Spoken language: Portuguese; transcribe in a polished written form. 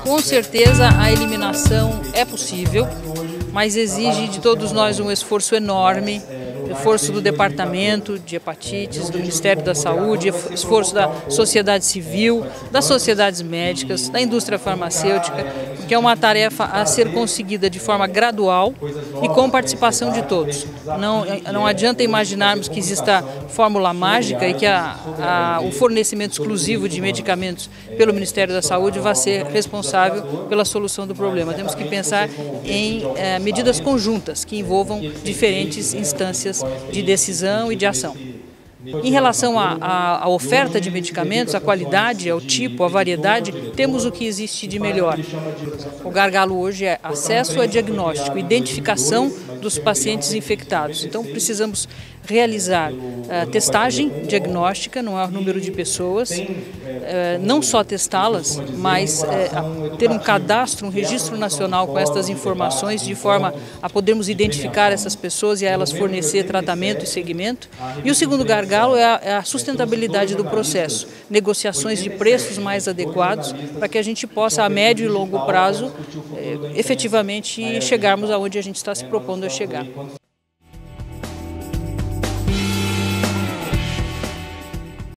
Com certeza a eliminação é possível, mas exige de todos nós um esforço enorme, esforço do Departamento de Hepatites, do Ministério da Saúde, esforço da sociedade civil, das sociedades médicas, da indústria farmacêutica, porque é uma tarefa a ser conseguida de forma gradual e com participação de todos. Não adianta imaginarmos que exista fórmula mágica e que o fornecimento exclusivo de medicamentos pelo Ministério da Saúde vai ser responsável pela solução do problema. Temos que pensar em medidas conjuntas que envolvam diferentes instâncias de decisão e de ação. Em relação à oferta de medicamentos, a qualidade, ao tipo, a variedade, temos o que existe de melhor. O gargalo hoje é acesso a diagnóstico, identificação dos pacientes infectados. Então precisamos realizar testagem diagnóstica no maior número de pessoas, não só testá-las, mas ter um cadastro, um registro nacional com estas informações de forma a podermos identificar essas pessoas e a elas fornecer tratamento e segmento. E o segundo gargalo é a sustentabilidade do processo, negociações de preços mais adequados para que a gente possa, a médio e longo prazo, efetivamente chegarmos aonde a gente está se propondo a chegar.